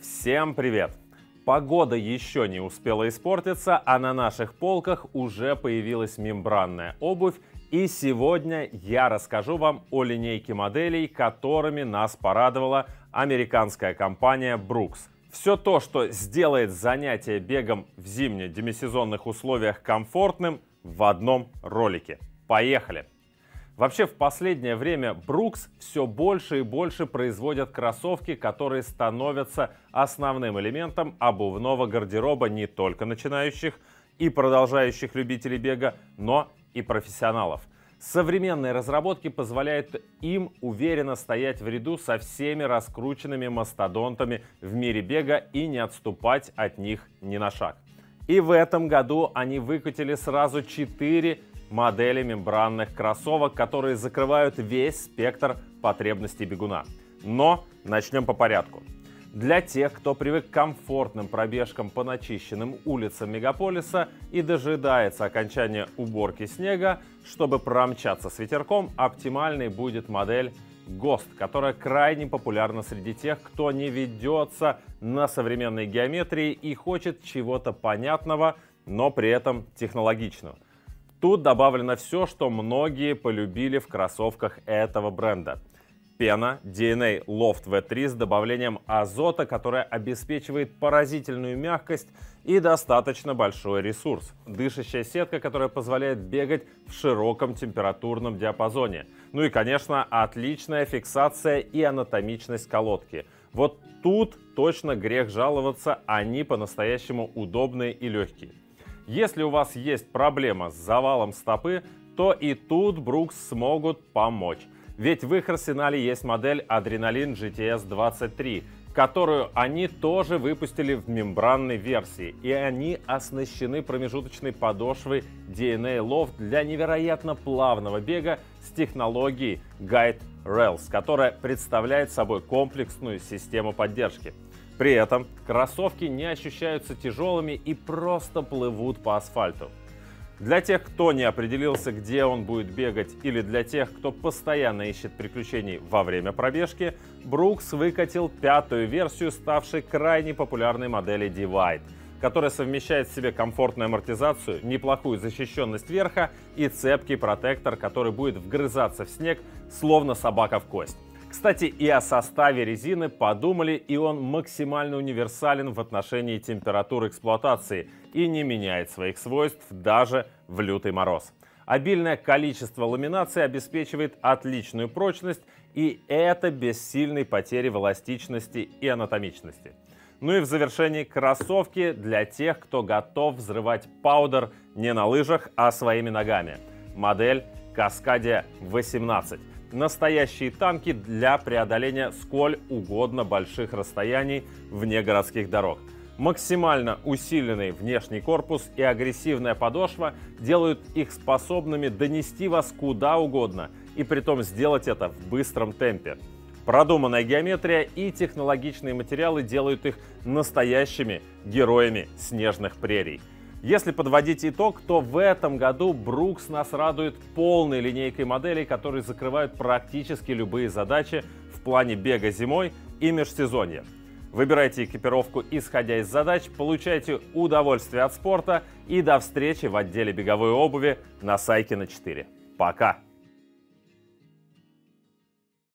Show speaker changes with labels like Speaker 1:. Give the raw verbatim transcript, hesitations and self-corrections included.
Speaker 1: Всем привет! Погода еще не успела испортиться, а на наших полках уже появилась мембранная обувь. И сегодня я расскажу вам о линейке моделей, которыми нас порадовала американская компания Brooks. Все то, что сделает занятие бегом в зимне-демисезонных условиях комфортным, в одном ролике. Поехали! Вообще, в последнее время Brooks все больше и больше производят кроссовки, которые становятся основным элементом обувного гардероба не только начинающих и продолжающих любителей бега, но и профессионалов. Современные разработки позволяют им уверенно стоять в ряду со всеми раскрученными мастодонтами в мире бега и не отступать от них ни на шаг. И в этом году они выкатили сразу четыре модели мембранных кроссовок, которые закрывают весь спектр потребностей бегуна. Но начнем по порядку. Для тех, кто привык к комфортным пробежкам по начищенным улицам мегаполиса и дожидается окончания уборки снега, чтобы промчаться с ветерком, оптимальной будет модель гост, которая крайне популярна среди тех, кто не ведется на современной геометрии и хочет чего-то понятного, но при этом технологичного. Тут добавлено все, что многие полюбили в кроссовках этого бренда. Пена ди эн эй Loft ви три с добавлением азота, которая обеспечивает поразительную мягкость и достаточно большой ресурс. Дышащая сетка, которая позволяет бегать в широком температурном диапазоне. Ну и, конечно, отличная фиксация и анатомичность колодки. Вот тут точно грех жаловаться, они по-настоящему удобные и легкие. Если у вас есть проблема с завалом стопы, то и тут Brooks смогут помочь. Ведь в их арсенале есть модель Adrenaline джи ти эс двадцать три, которую они тоже выпустили в мембранной версии. И они оснащены промежуточной подошвой ди эн эй Loft для невероятно плавного бега с технологией Guide Rails, которая представляет собой комплексную систему поддержки. При этом кроссовки не ощущаются тяжелыми и просто плывут по асфальту. Для тех, кто не определился, где он будет бегать, или для тех, кто постоянно ищет приключений во время пробежки, Brooks выкатил пятую версию ставшей крайне популярной модели Divide, которая совмещает в себе комфортную амортизацию, неплохую защищенность верха и цепкий протектор, который будет вгрызаться в снег, словно собака в кость. Кстати, и о составе резины подумали, и он максимально универсален в отношении температуры эксплуатации и не меняет своих свойств даже в лютый мороз. Обильное количество ламинации обеспечивает отличную прочность, и это без сильной потери в эластичности и анатомичности. Ну и в завершении кроссовки для тех, кто готов взрывать паудер не на лыжах, а своими ногами. Модель Cascadia восемнадцать. Настоящие танки для преодоления сколь угодно больших расстояний вне городских дорог. Максимально усиленный внешний корпус и агрессивная подошва делают их способными донести вас куда угодно, и притом сделать это в быстром темпе. Продуманная геометрия и технологичные материалы делают их настоящими героями снежных прерий. Если подводить итог, то в этом году Brooks нас радует полной линейкой моделей, которые закрывают практически любые задачи в плане бега зимой и межсезонья. Выбирайте экипировку исходя из задач, получайте удовольствие от спорта и до встречи в отделе беговой обуви на Сайкина четыре. Пока!